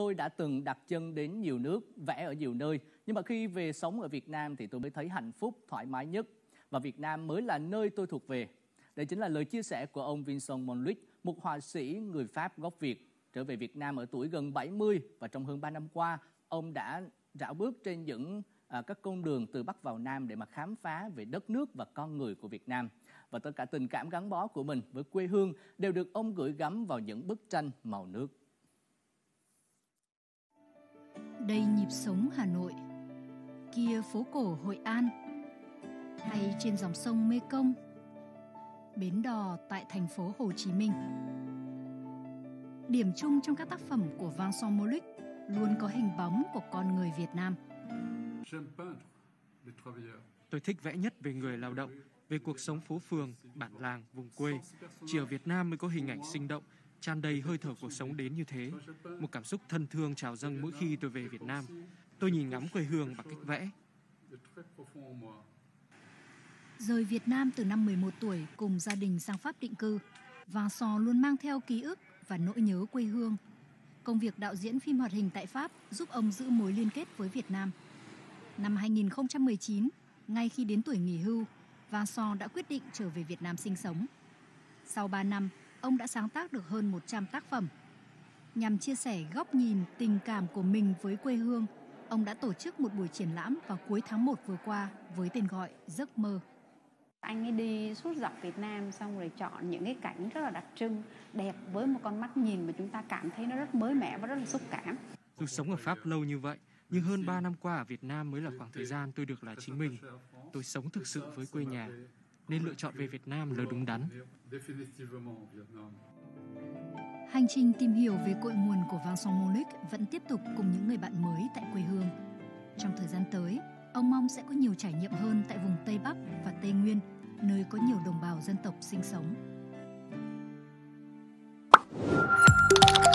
tôi đã từng đặt chân đến nhiều nước, vẽ ở nhiều nơi, nhưng mà khi về sống ở Việt Nam thì tôi mới thấy hạnh phúc, thoải mái nhất. Và Việt Nam mới là nơi tôi thuộc về. Đây chính là lời chia sẻ của ông Vincent Monluc, một họa sĩ người Pháp gốc Việt, trở về Việt Nam ở tuổi gần 70 và trong hơn 3 năm qua, ông đã rảo bước trên những các con đường từ Bắc vào Nam để mà khám phá về đất nước và con người của Việt Nam. Và tất cả tình cảm gắn bó của mình với quê hương đều được ông gửi gắm vào những bức tranh màu nước. Đây nhịp sống Hà Nội, kia phố cổ Hội An, hay trên dòng sông Mê Công, bến đò tại thành phố Hồ Chí Minh. Điểm chung trong các tác phẩm của Vincent Monluc luôn có hình bóng của con người Việt Nam. Tôi thích vẽ nhất về người lao động, về cuộc sống phố phường, bản làng, vùng quê. Chỉ ở Việt Nam mới có hình ảnh sinh động, tràn đầy hơi thở cuộc sống đến như thế. Một cảm xúc thân thương trào dâng mỗi khi tôi về Việt Nam. Tôi nhìn ngắm quê hương bằng cách vẽ. Rời Việt Nam từ năm 11 tuổi cùng gia đình sang Pháp định cư, Vincent luôn mang theo ký ức và nỗi nhớ quê hương. Công việc đạo diễn phim hoạt hình tại Pháp giúp ông giữ mối liên kết với Việt Nam. Năm 2019, ngay khi đến tuổi nghỉ hưu, Vincent đã quyết định trở về Việt Nam sinh sống. Sau 3 năm, ông đã sáng tác được hơn 100 tác phẩm. Nhằm chia sẻ góc nhìn, tình cảm của mình với quê hương, ông đã tổ chức một buổi triển lãm vào cuối tháng 1 vừa qua với tên gọi Giấc mơ. Anh ấy đi suốt dọc Việt Nam xong rồi chọn những cái cảnh rất là đặc trưng, đẹp với một con mắt nhìn mà chúng ta cảm thấy nó rất mới mẻ và rất là xúc cảm. Dù sống ở Pháp lâu như vậy, nhưng hơn 3 năm qua ở Việt Nam mới là khoảng thời gian tôi được là chính mình. Tôi sống thực sự với quê nhà, nên lựa chọn về Việt Nam là đúng đắn. Hành trình tìm hiểu về cội nguồn của Vincent Monluc vẫn tiếp tục cùng những người bạn mới tại quê hương. Trong thời gian tới, ông mong sẽ có nhiều trải nghiệm hơn tại vùng Tây Bắc và Tây Nguyên, nơi có nhiều đồng bào dân tộc sinh sống.